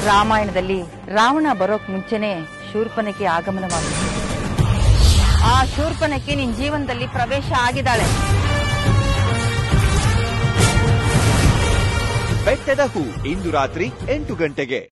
ರಾಮಾಯಣದಲ್ಲಿ ರಾವಣ ಬರೋಕ್ ಮುಂಚೆನೆ ಶೂರ್ಪನಖಿ ಆಗಮನವಾಗುತ್ತೆ. ಆ ಶೂರ್ಪನಖಿ ನಿನ್ ಜೀವನದಲ್ಲಿ ಪ್ರವೇಶ ಆಗಿದ್ದಾಳೆ. ಬೆಟ್ಟದ ಹೂ ಇಂದು ರಾತ್ರಿ 8 ಗಂಟೆಗೆ.